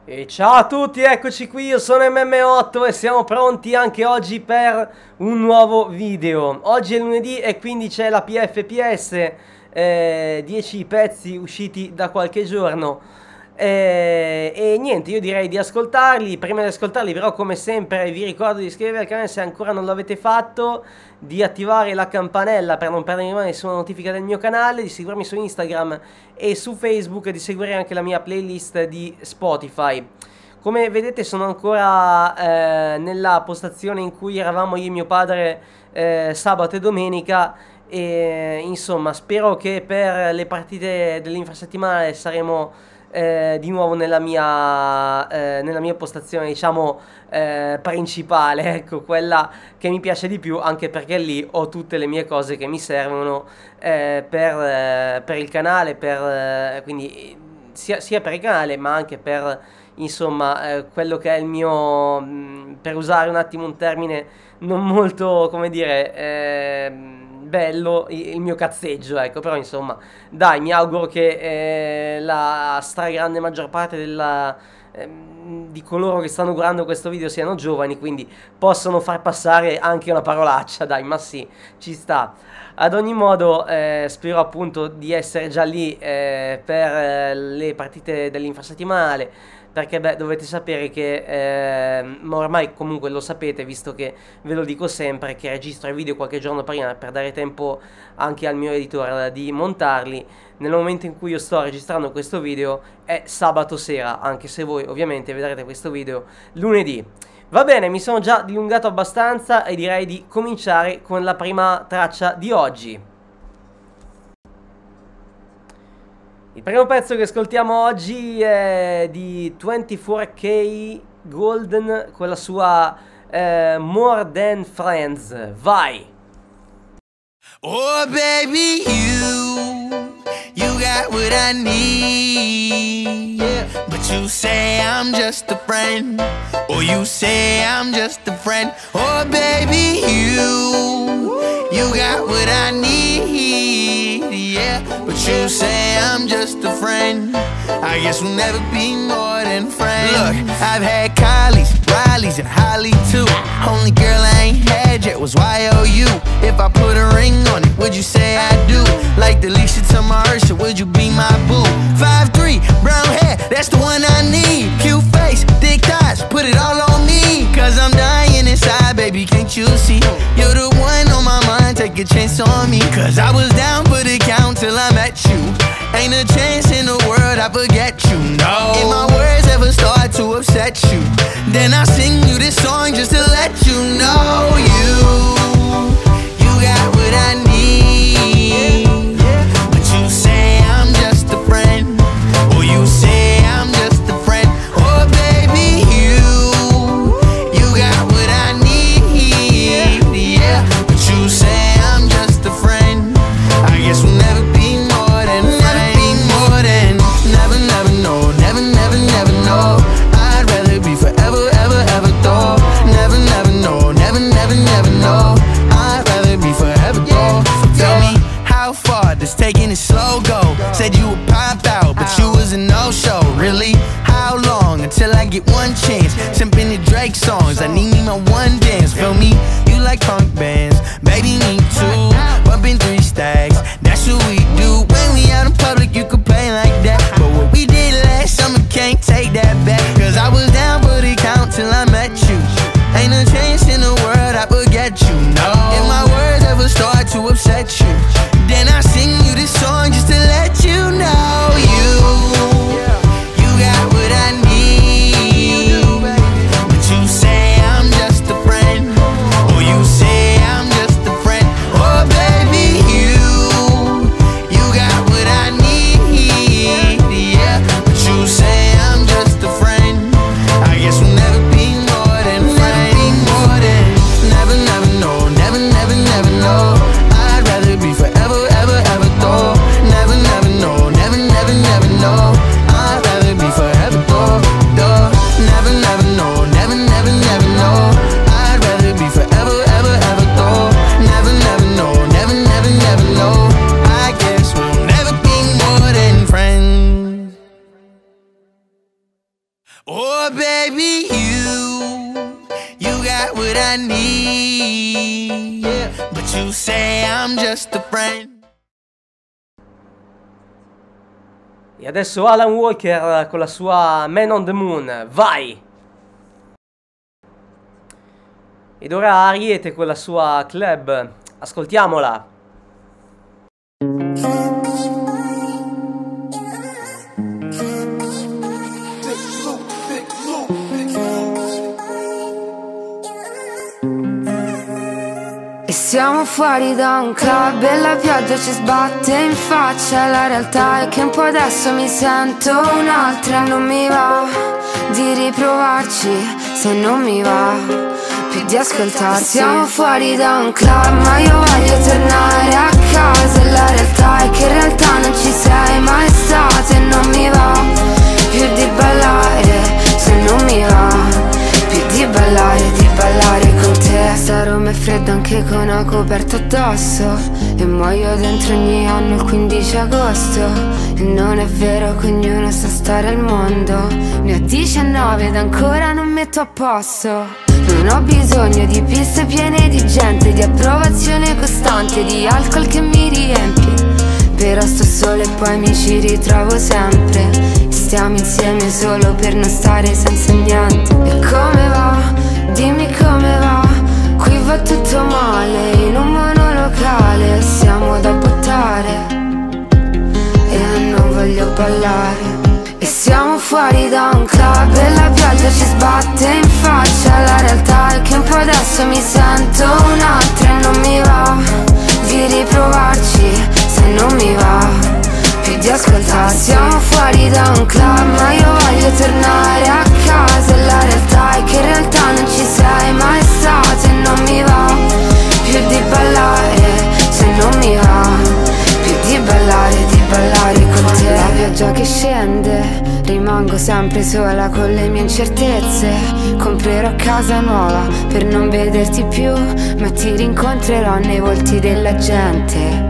E ciao a tutti, eccoci qui, io sono MM8 e siamo pronti anche oggi per un nuovo video. Oggi è lunedì e quindi c'è la PFPS, 10 pezzi usciti da qualche giorno. E niente, io direi di ascoltarli. Prima di ascoltarli però, come sempre, vi ricordo di iscrivervi al canale se ancora non l'avete fatto, di attivare la campanella per non perdere mai nessuna notifica del mio canale, di seguirmi su Instagram e su Facebook e di seguire anche la mia playlist di Spotify. Come vedete sono ancora nella postazione in cui eravamo io e mio padre sabato e domenica. E insomma spero che per le partite dell'infrasettimanale saremo di nuovo nella mia postazione, diciamo, principale, ecco, quella che mi piace di più, anche perché lì ho tutte le mie cose che mi servono per il canale, quindi sia per il canale ma anche per, insomma, quello che è il mio, per usare un attimo un termine non molto, come dire, bello, il mio cazzeggio, ecco. Però insomma dai, mi auguro che la stragrande maggior parte di coloro che stanno guardando questo video siano giovani, quindi possono far passare anche una parolaccia, dai, ma sì, ci sta. Ad ogni modo spero appunto di essere già lì per le partite dell'infrasettimanale, perché beh, dovete sapere che, ma ormai comunque lo sapete, visto che ve lo dico sempre, che registro i video qualche giorno prima per dare tempo anche al mio editor di montarli. Nel momento in cui io sto registrando questo video è sabato sera, anche se voi ovviamente vedrete questo video lunedì. Va bene, mi sono già dilungato abbastanza e direi di cominciare con la prima traccia di oggi. Il primo pezzo che ascoltiamo oggi è di 24K Golden con la sua More Than Friends. Vai! Oh baby, you got what I need, yeah. But you say I'm just a friend, or you say I'm just a friend. Oh baby, you got what I need, yeah. But you say I'm just a friend. I guess we'll never be more than friends. Look, I've had Kylie's, Riley's, and Holly too. Only girl I ain't had yet was YOU. If I put a ring on it, would you say I do? Like Delisha to Mahersha, would you be my boo? 5'3", brown hair, that's the one I need. Cute face, thick thighs, put it all on me. Cause I'm dying inside, baby, can't you see? You're the one on my mind, take a chance on me. Cause I was down for the count till I met you. Ain't a chance in the world I forget you, no. If my words ever start to upset you, then I sing you this song just to let you know you got what I need. But you say I'm just a friend, or you say I'm just a friend. Oh baby, you got what I need, yeah. But you say I'm just a friend. I guess we'll never be more than friends. Never, never know, never, never, never know. I'd rather be forever, ever, ever though. Never, never know, never, never, never know. I'd rather be forever though. So tell me, how far does taking it slow go? Said you would pop out, but you was a no-show. Really? How long until I get one chance? Simping the Drake songs, I need me my one dance. Feel me? You like punk bands, baby me too. Bumping 3 stacks, that's what we do. When we out in public, you could play like that. But what we did last summer, can't take that back. Cause I was down for the count till I met you. Ain't a chance in the world I forget you, no. If my words ever start to upset you, then I sing you this song just to let you know you got what I need. But you say I'm just a friend, or you say I'm just a friend. Oh baby, you got what I need, yeah. But you say I'm just a friend. I guess we'll never be more than friends. Never, never know, never, never, never know. I'd rather be forever, ever, ever though. Never, never know, never, never, never know. I'd rather be forever though. Never, never know, never, never, never know. I'd rather be forever, ever, ever though. Never, never know, never, never, never know. I guess we'll never be more than friends. Oh what I need. Yeah, but you say I'm just a friend. E adesso Alan Walker con la sua Man on the Moon, vai! Ed ora Ariete con la sua Club, ascoltiamola. E siamo fuori da un club e la pioggia ci sbatte in faccia. La realtà è che un po' adesso mi sento un'altra. Non mi va di riprovarci se non mi va più di ascoltarsi. Siamo fuori da un club ma io voglio tornare a casa. E la realtà è che in realtà non ci sei mai stato. E non mi va più di ballare se non mi va più di ballare con te. Sta Roma è fredda anche con una coperta addosso. E muoio dentro ogni anno il 15 agosto. E non è vero che ognuno sa stare al mondo. Ne ho 19 ed ancora non metto a posto. Non ho bisogno di piste piene di gente, di approvazione costante, di alcol che mi riempie. Però sto solo e poi mi ci ritrovo sempre. Stiamo insieme solo per non stare senza niente. E come va? Dimmi come va. Qui va tutto male, in un monolocale. Siamo da buttare e non voglio ballare. E siamo fuori da un club e la pioggia ci sbatte in faccia. La realtà è che un po' adesso mi sento un'altra. E non mi va di riprovarci se non mi va più di ascoltarsi. Siamo fuori da un club ma io voglio tornare a casa. E la realtà è che in realtà non ci sei mai stato. E non mi va più di ballare se non mi va più di ballare con te. La pioggia che scende, rimango sempre sola con le mie incertezze. Comprerò casa nuova per non vederti più, ma ti rincontrerò nei volti della gente.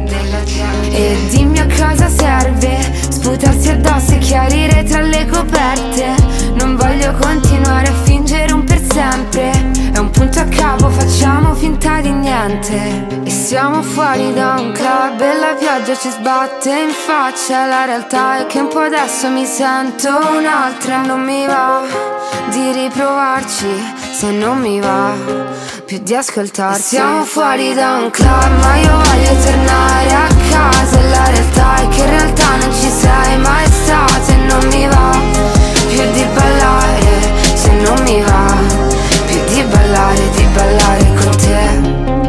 E dimmi a cosa serve sputarsi addosso e chiarire tra le coperte. Non voglio continuare a fingere un per sempre. È un punto a capo, facciamo finta di niente. E siamo fuori da un club e la pioggia ci sbatte in faccia. La realtà è che un po' adesso mi sento un'altra. Non mi va di riprovarci se non mi va più di ascoltarsi. E siamo fuori da un club ma io voglio tornare a casa. E la realtà è che in realtà non ci sei mai stato. E non mi va più di ballare se non mi va più di ballare con te.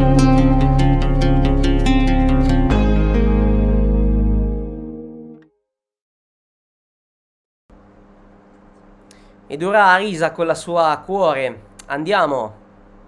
Ed ora Arisa con la sua Cuore, andiamo.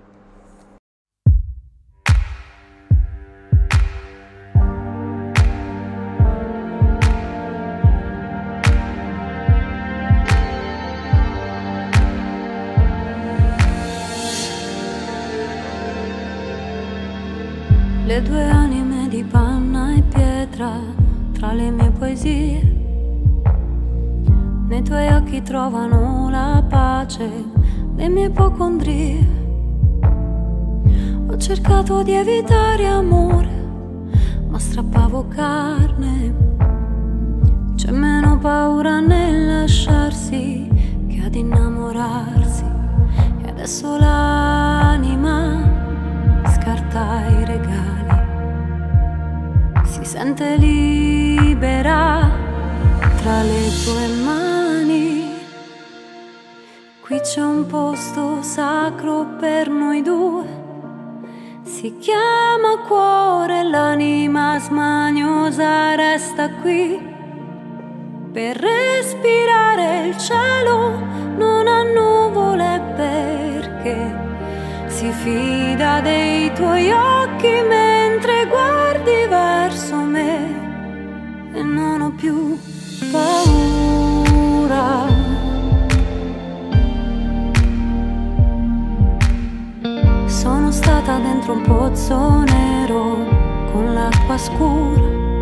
Le due anime di panna e pietra tra le mie poesie. Nei tuoi occhi trovano la pace le mie ipocondrie. Ho cercato di evitare amore, ma strappavo carne. C'è meno paura nel lasciarsi che ad innamorarsi. E adesso l'anima scarta i regali. Si sente libera tra le tue mani. Qui c'è un posto sacro per noi due. Si chiama cuore, l'anima smaniosa resta qui. Per respirare il cielo non ha nuvole perché si fida dei tuoi occhi mentre guardi verso me. E non ho più paura. Sono stata dentro un pozzo nero con l'acqua scura,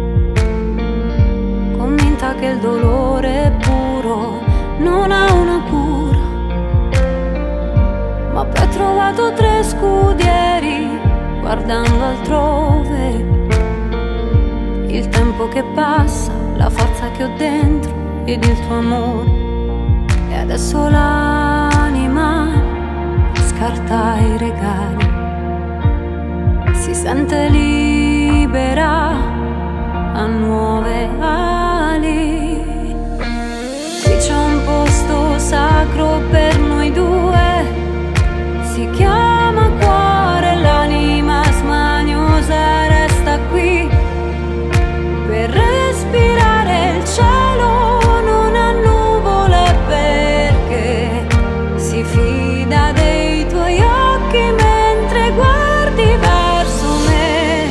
convinta che il dolore puro non ha una cura. Ma per trovato 3 scudieri guardando altrove. Il tempo che passa, la forza che ho dentro ed il tuo amore. E adesso l'anima scarta i regali, si sente libera a nuove ali. Qui c'è un posto sacro per noi due, si chiama cuore, l'anima smaniosa resta qui per respirare il cielo, non ha nuvole perché si fida dei tuoi occhi mentre guardi verso me.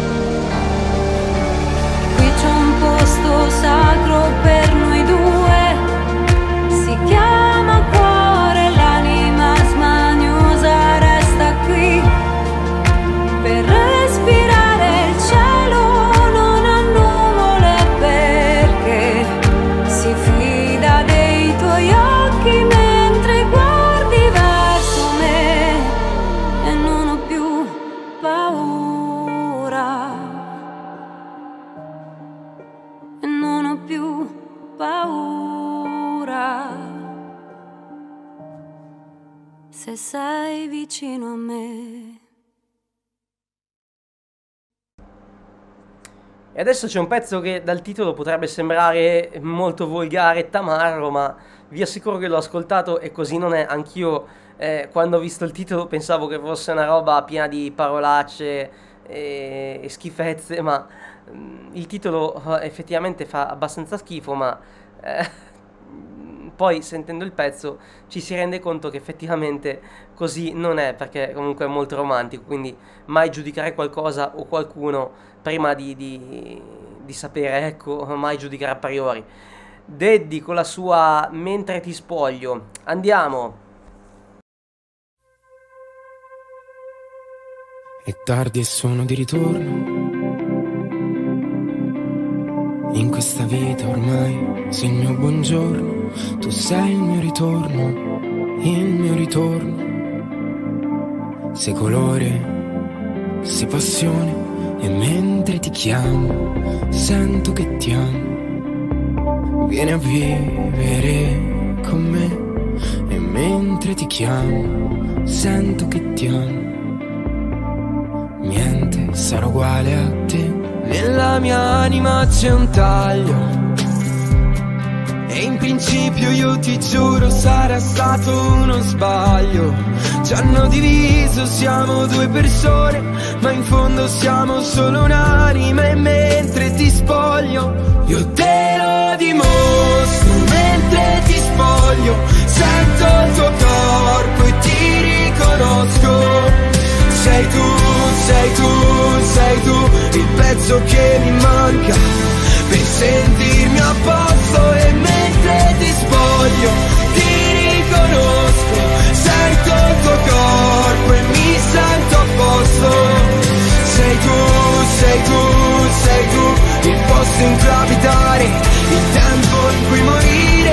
Qui c'è un posto sacro per noi due, si chiama cuore, l'anima smaniosa resta qui per respirare il cielo, non ha nuvole perché si fida dei tuoi occhi mentre guardi verso me. E non ho più paura, e non ho più paura, se sei vicino a me. E adesso c'è un pezzo che dal titolo potrebbe sembrare molto volgare e tamarro, ma vi assicuro che l'ho ascoltato e così non è. Anch'io quando ho visto il titolo pensavo che fosse una roba piena di parolacce e schifezze, ma il titolo effettivamente fa abbastanza schifo, ma poi sentendo il pezzo ci si rende conto che effettivamente così non è, perché comunque è molto romantico, quindi mai giudicare qualcosa o qualcuno prima di sapere, ecco, mai giudicare a priori. Daddy con la sua Mentre ti spoglio. Andiamo. È tardi e sono di ritorno. In questa vita ormai sei il mio buongiorno. Tu sei il mio ritorno, il mio ritorno. Sei colore, sei passione. E mentre ti chiamo, sento che ti amo. Vieni a vivere con me. E mentre ti chiamo, sento che ti amo. Niente sarà uguale a te. Nella mia anima c'è un taglio, e in principio io ti giuro sarà stato uno sbaglio. Ci hanno diviso, siamo 2 persone, ma in fondo siamo solo un'anima. E mentre ti spoglio, io te lo dimostro. Mentre ti spoglio, sento il tuo corpo e ti riconosco. Sei tu, sei tu, sei tu, il pezzo che mi manca per sentirmi a posto. E mentre ti spoglio, ti riconosco. Sento il tuo corpo e mi sento a posto. Sei tu, sei tu, sei tu, il posto in cui abitare, il tempo in cui morire.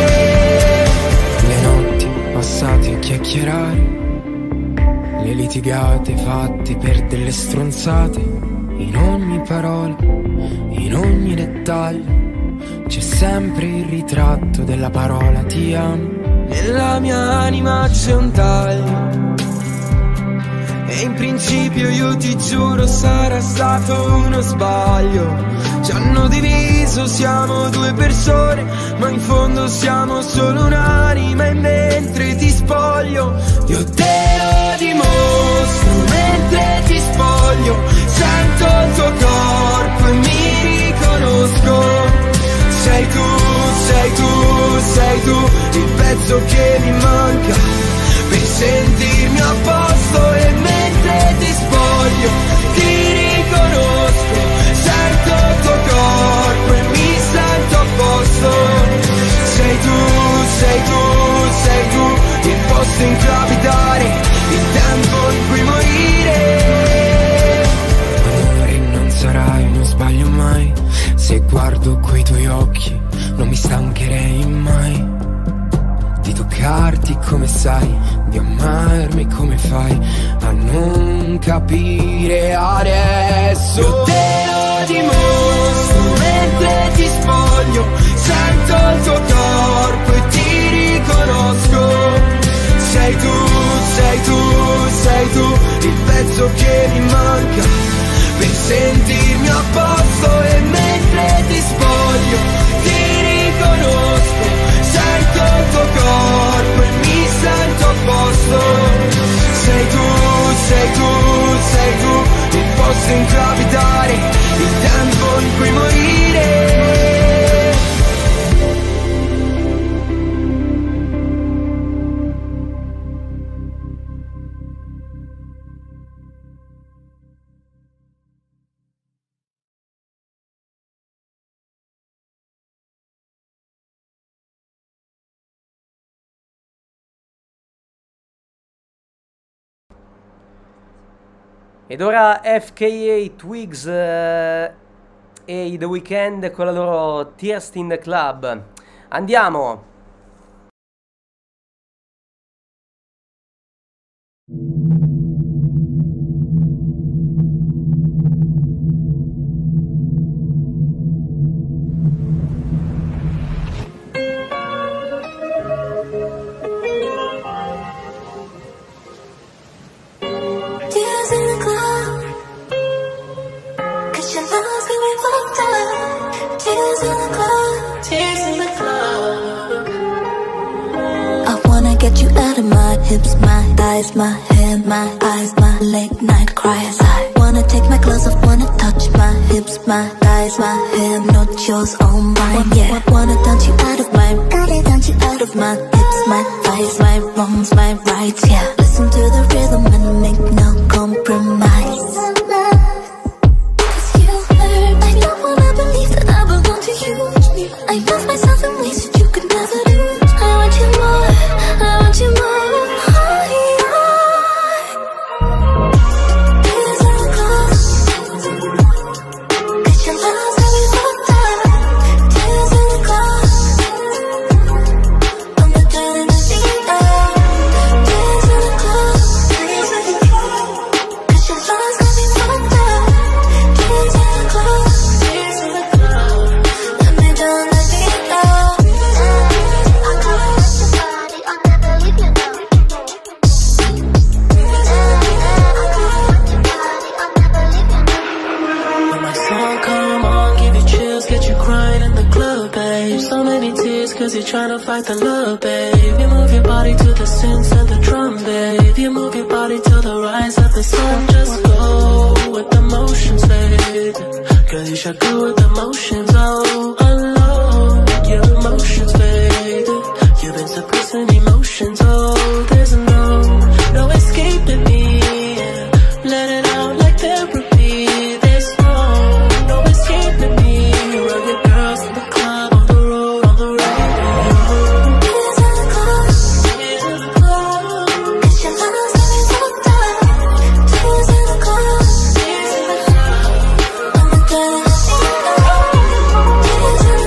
Le notti passate a chiacchierare, le litigate fatte per delle stronzate. In ogni parola, in ogni dettaglio, c'è sempre il ritratto della parola ti amo. Nella mia anima c'è un taglio, e in principio io ti giuro sarà stato uno sbaglio. Ci hanno diviso, siamo 2 persone, ma in fondo siamo solo un'anima. E mentre ti spoglio, io te lo dimostro. Mentre ti spoglio, sento il tuo corpo e mi riconosco. Sei tu, sei tu, sei tu, il pezzo che mi manca per sentirmi a posto. E mentre ti spoglio, ti riconosco. Sento il tuo corpo e mi sento a posto. Sei tu, sei tu, sei tu, il posto in cui abitare, il tempo in cui morire. Amore, non sarai uno sbaglio mai. Se guardo quei tuoi occhi non mi stancherei mai di toccare spiegarti come sai, di amarmi come fai a non capire adesso. Io te lo dimostro mentre ti spoglio, sento il tuo corpo e ti riconosco. Sei tu, sei tu, sei tu, il pezzo che mi manca per sentirmi a posto. E mentre ti spoglio ti riconosco, sento il tuo corpo e mi sento a posto. Sei tu, sei tu, sei tu, il posto in cui abitare, il tempo in cui morire. Ed ora FKA Twigs e The Weeknd con la loro Tears in the Club. Andiamo! Get you out of my hips, my thighs, my hair, my eyes, my late night cries. I wanna take my clothes off, wanna touch my hips, my thighs, my hair, not yours, all mine. Yeah, wanna dance you out of my, gotta dance you out of my hips, my thighs, my wrongs, my rights. Yeah, listen to the rhythm and make no compromise. 'Cause you hurt, I don't wanna believe that I belong to you. I love myself in ways that you could never do. I want you more, I want you more. Trying to fight the love, babe. You move your body to the synths and the drum, babe. You move your body to the rise of the sun. Just go with the motions, babe. Girl, you should go with the motions, oh. Unload your emotions, babe. You've been suppressing emotions, oh. There's no escaping me. Let it out like therapy. There's no escaping me. Rugged girls in the club, on the road, on the road. Tears in the club.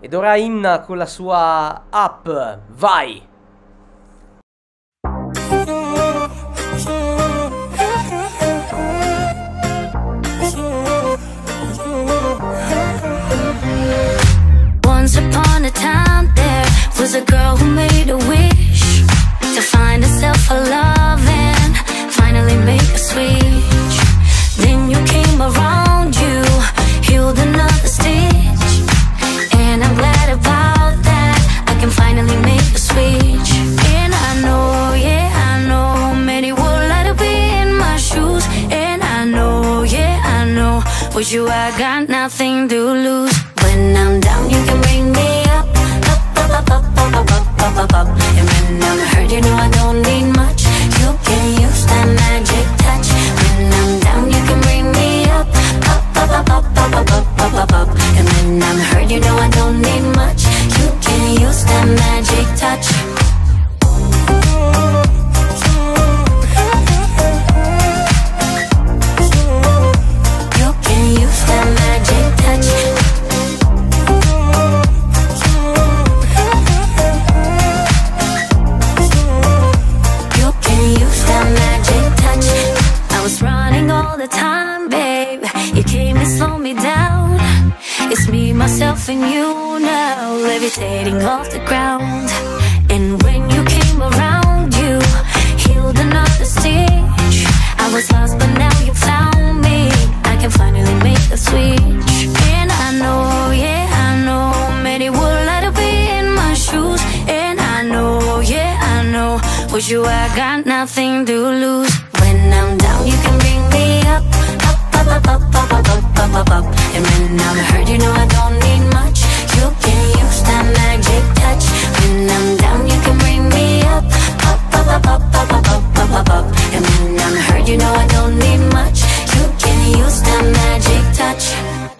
Ed ora Inna con la sua app, vai! Once upon a time there was a girl who made a wish to find herself a love and finally make a switch. Then you came around, you healed another stitch, and I'm glad about that. I can finally make a switch. And I know, yeah, I know, many would like to be in my shoes. And I know, yeah, I know, with you I got nothing to lose. When I'm down, you can bring me up, up, up, up, up, up, up, up, up, up. And when I'm hurt, you know I don't need much. You can use that magic touch. When I'm down, you can bring me up, up, up, up, up, up, up, up, up, up. And when I'm hurt, you know I don't need much. You can use that magic touch. You can use that magic touch. All the time, babe, you came to slow me down. It's me, myself, and you now, levitating off the ground. And when you came around, you healed another stitch. I was lost, but now you found me. I can finally make a switch. And I know, yeah, I know, many would like to be in my shoes. And I know, yeah, I know, with you I got nothing to lose. When I'm down, you can bring me up, up, up, up, up, up, up, up, up, up, up. And when I'm hurt, you know I don't need much. You can use that magic touch. When I'm down, you can bring me up, up, up, up, up, up, up, up, up, up, up. And when I'm hurt, you know I don't need much. You can use that magic touch.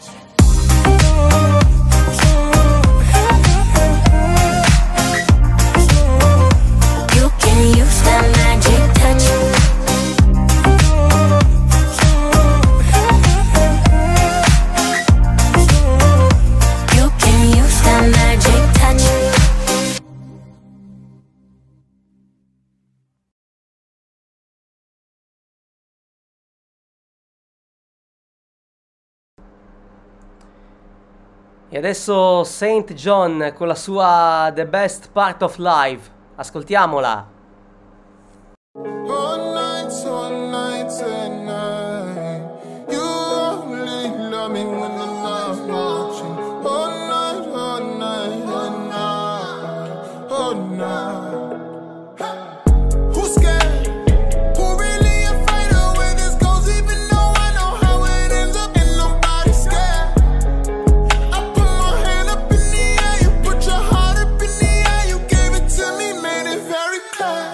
You can use that magic touch. E adesso Saint John con la sua The Best Part of Life. Ascoltiamola. All night and night. You only love me when I'm not watching. All night and night. All night. Who's scared? Who really afraid of where this goes? Even though I know how it ends up, and nobody's scared. I put my hand up in the air, you put your heart up in the air. You gave it to me, made it very clear.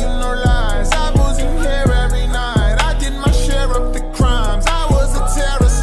Terror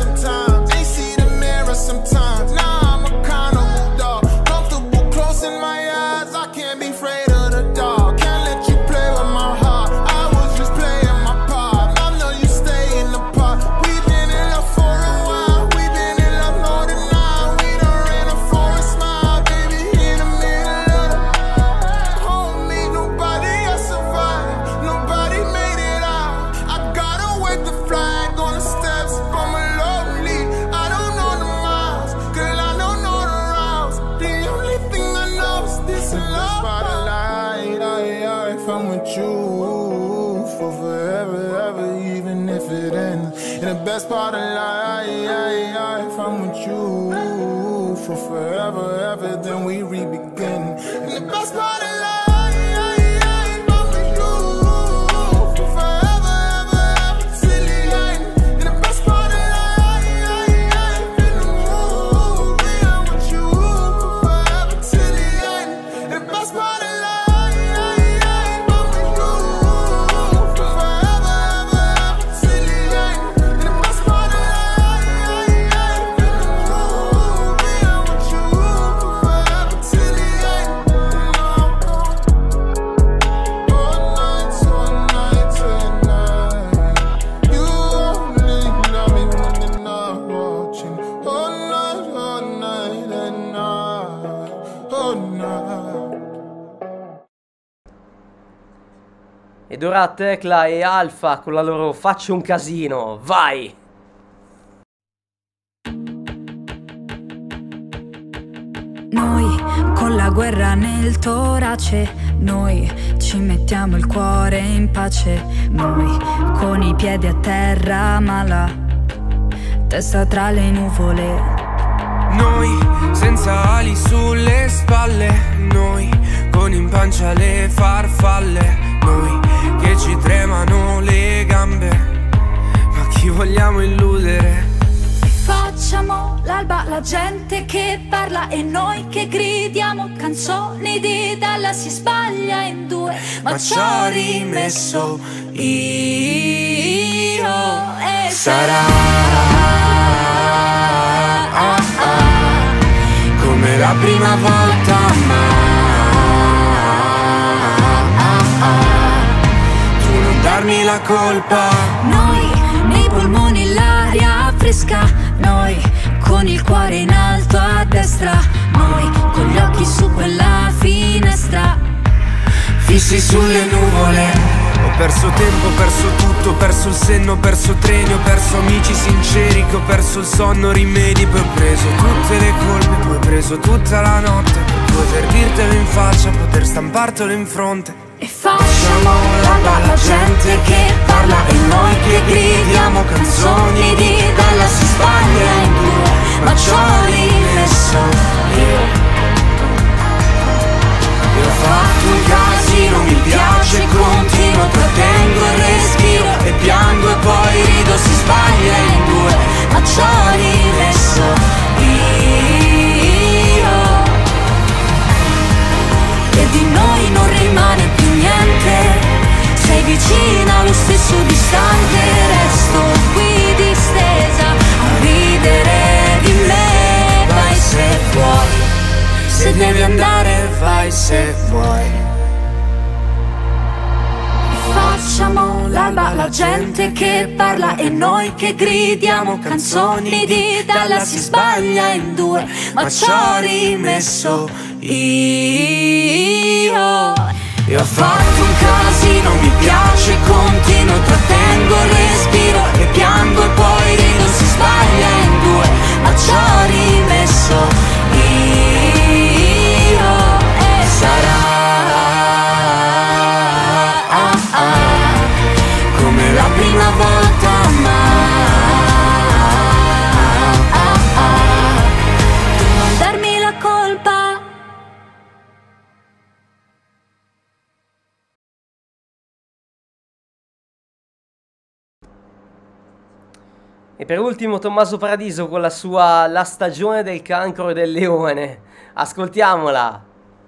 I'm with you for forever, ever, even if it ends. And the best part of life, I'm with you for forever, ever, then we re-begin. And the best part of life, Ed ora Tecla e Alfa con la loro Faccio un casino, vai! Noi con la guerra nel torace, noi ci mettiamo il cuore in pace, noi con i piedi a terra ma la testa tra le nuvole. Noi senza ali sulle spalle, noi con in pancia le farfalle, noi che ci tremano le gambe, ma chi vogliamo illudere? E facciamo l'alba, la gente che parla e noi che gridiamo canzoni di Dalla si sbaglia in due, ma ci ho rimesso io e Sarà come la prima volta, ma tu non darmi la colpa. noi nei polmoni l'aria fresca, noi con il cuore in alto a destra, noi con gli occhi su quella finestra, Fissi sulle nuvole. Ho perso tempo, ho perso tutto, ho perso il senno, ho perso treni, ho perso amici sinceri, che ho perso il sonno, rimedi, poi ho preso tutte le colpe, poi ho preso tutta la notte, per poter dirtelo in faccia, poter stampartelo in fronte. e facciamo l'alba, la gente che parla e noi che gridiamo canzoni di Dalla si sbaglia in due, ma ci ho rimesso io. Io ho fatto un casino, mi piace, continuo, trattengo il respiro e piango e poi rido, si sbaglia in due, Ma ci ho rimesso io. E di noi non rimane più niente, sei vicina allo stesso distante, resto qui distesa a ridere di me. Vai se vuoi, se devi andare vai se vuoi. facciamo l'alba, la gente che parla e noi che gridiamo canzoni di Dalla si sbaglia in due, ma ci ho rimesso io. Io ho fatto un casino, mi piace, continuo, trattengo il respiro e piango e poi rido, si sbaglia in due, Ma ci ho rimesso io. E sarà come la prima volta, ma tu non darmi la colpa. E per ultimo Tommaso Paradiso con la sua La stagione del cancro e del leone. Ascoltiamola.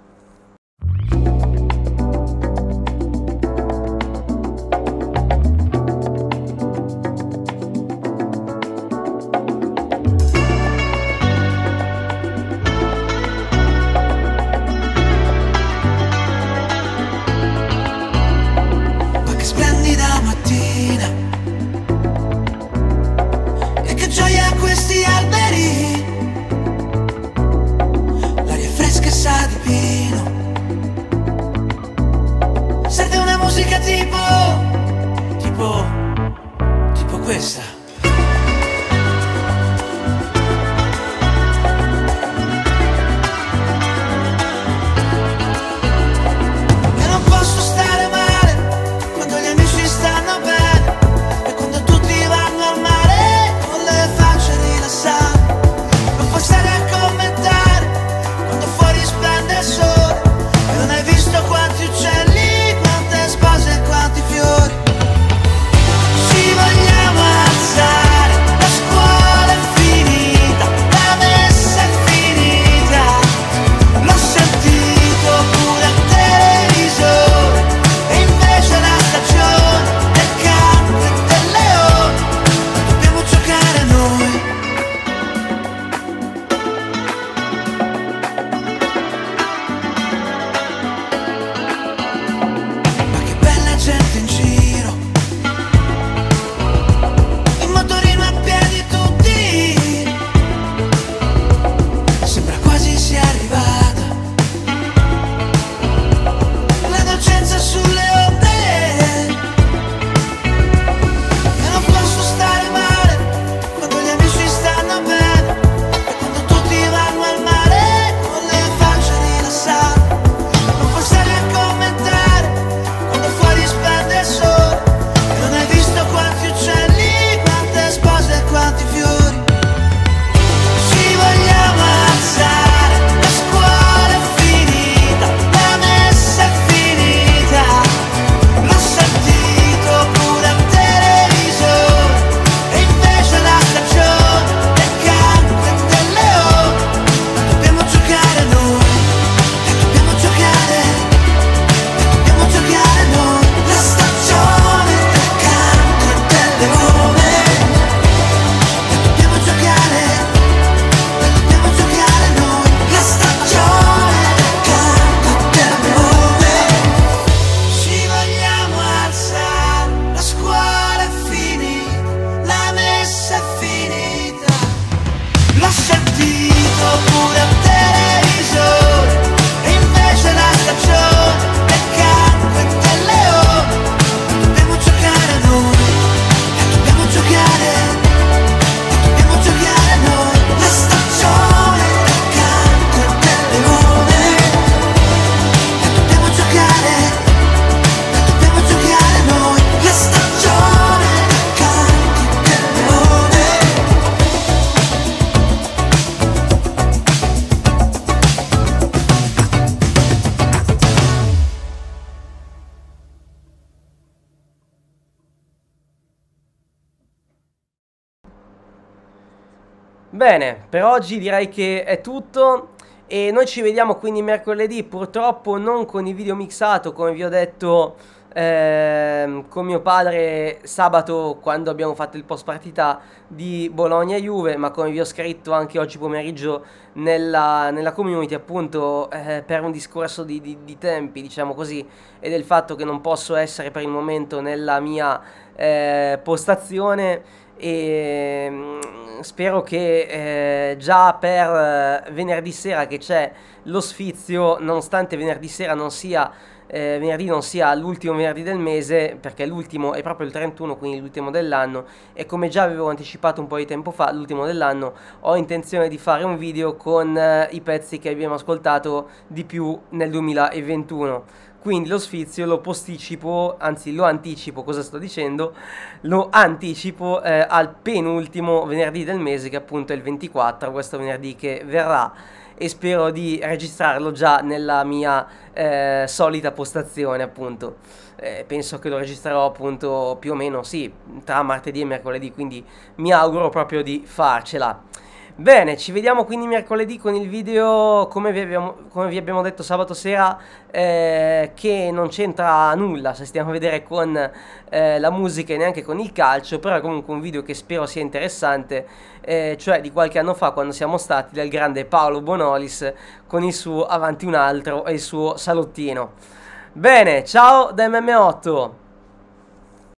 Ma che splendida mattina, e che gioia questi alberi, l'aria fresca e sa di Bene, per oggi direi che è tutto e noi ci vediamo quindi mercoledì, purtroppo non con il video mixato come vi ho detto con mio padre sabato quando abbiamo fatto il post partita di Bologna-Juve, ma come vi ho scritto anche oggi pomeriggio nella community, appunto per un discorso di tempi, diciamo così, e del fatto che non posso essere per il momento nella mia postazione. E spero che già per venerdì sera che c'è lo sfizio, nonostante venerdì sera non sia venerdì non sia l'ultimo venerdì del mese, perché l'ultimo è proprio il 31, quindi l'ultimo dell'anno, e come già avevo anticipato un po' di tempo fa, l'ultimo dell'anno, ho intenzione di fare un video con i pezzi che abbiamo ascoltato di più nel 2021. Quindi lo sfizio lo posticipo, anzi lo anticipo, cosa sto dicendo? Lo anticipo al penultimo venerdì del mese, che appunto è il 24, questo venerdì che verrà, e spero di registrarlo già nella mia solita postazione, appunto. Penso che lo registrerò appunto più o meno, sì, tra martedì e mercoledì, quindi mi auguro proprio di farcela. Bene, ci vediamo quindi mercoledì con il video, come vi abbiamo detto sabato sera, che non c'entra nulla se stiamo a vedere con la musica e neanche con il calcio, però è comunque un video che spero sia interessante, cioè di qualche anno fa, quando siamo stati del grande Paolo Bonolis con il suo Avanti un altro e il suo salottino. Bene, ciao da MM8!